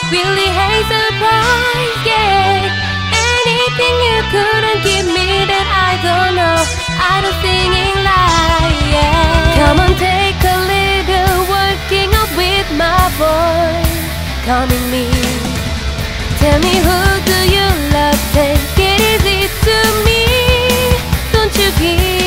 really hate surprise, yeah. Anything you couldn't give me that I don't know, I don't singing like, yeah. Come on, take a little working up with my voice, calming me. Tell me, who do you love? Take it easy to me. Don't you give